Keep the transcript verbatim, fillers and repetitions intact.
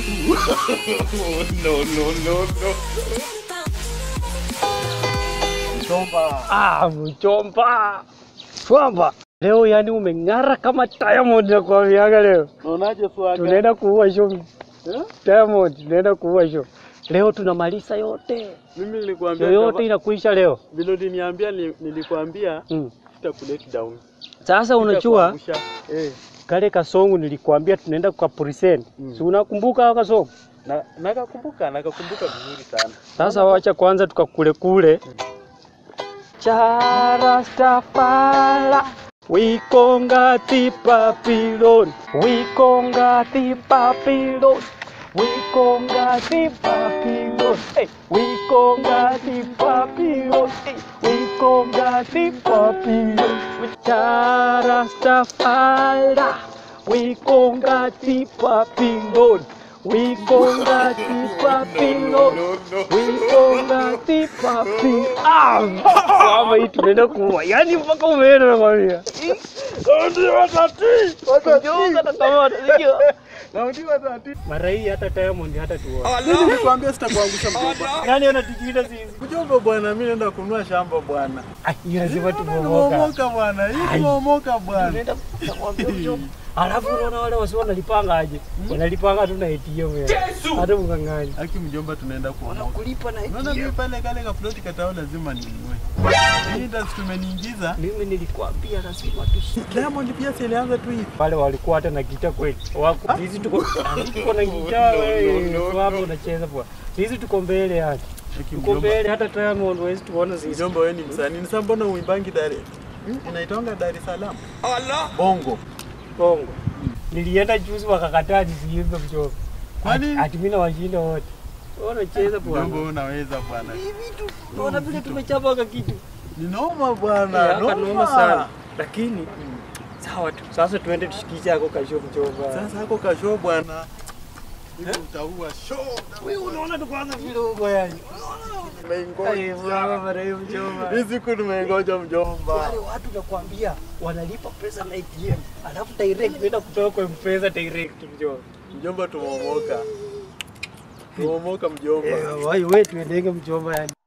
No, no, no, no. Mjomba. Ah, mjomba. Shwamba. Leo yani umeng'ara kama Diamond na kwa miaka leo. Unaonaje swaga? Tunaenda kuua show. Eh? Diamond, tunaenda kuua show. Leo tunamaliza yote. Mimi nilikwambia yote inakuisha leo. Vile uliniambia nilikwambia mm. sitakuleta down. Sasa unachua eh kale kasongo nilikwambia tunaenda kwa present. Mm. Si unakumbuka kasongo? Na nakakumbuka, nakakumbuka vizuri sana. Sasa wacha kwanza tukakule kule. Mm. Charastafala we conga the Babylon, we conga the Babylon, we conga the Babylon, hey, we conga the Babylon, hey, we conga the Babylon. Charastafala we conga the Babylon, we conga the Babylon, we conga the Babylon. Ah, kama hii tunaenda kuwa yani mpaka umeenda na kwambia. Ndio watati. Watati tatamata sio. Na ndio watati. Mara hii hata Diamond hata tuone. Mimi nilikwambia sitakuangusha mjomba. Nani anatikita sisi? Mjomba bwana, mimi naenda kununua shamba bwana. Ah, hii lazima tubomoka. Tubomoka bwana. Hii tubomoka bwana. Tunaenda kumwambia mjomba. Alafu unaona wale wasio wanalipanga aje? Wanalipanga tu na A T M ya. Hata mkangani. Haki mjomba tunaenda kuona. Kulipa na A T M. Unaona mimi pale kale ka plot katao lazima ninunue. Hii ndio tumeniingiza. Mimi nilikwambia lazima tushike. Diamond pia silianza tu hivi. Wale walikuwa hata na gitaa kweli. Wako sisi tuko tuko na gitaa wewe. Hapo unacheza bwana. Sisi tuko mbele yani. Tuko mbele hata Diamond wewe tuone sisi. Mjomba wewe ni msanii. Sasa mbona uimbangi Dar? Inaitonga Dar es Salaam. Allah. Bongo. Bongo. Hmm. Nilienda juzi wakakataa nisiimbe mjomba. Kwani ati mimi na washinda wote. Wewe unacheza bwana. Mjomba unaweza bwana. Hivi tu. Unaona vile tumechapa kitu. Ni noma bwana. Noma sana. Lakini sawa tu. Sasa tuende tushikishe hako kasho mjomba. Sasa hako kasho bwana. Hivi utaua show. Wewe unaona tu kwanza vile uko yani. Mengoja mara hiyo mjomba. Hizi siku nimengoja mjomba. Wale watu nakwambia wanalipa pesa na A T M. Alafu direct kwenda kutoka kwa M-Pesa direct mjomba. Mjomba tumomoka. Tumomoka mjomba. Eh, wewe tuendenge mjomba yani.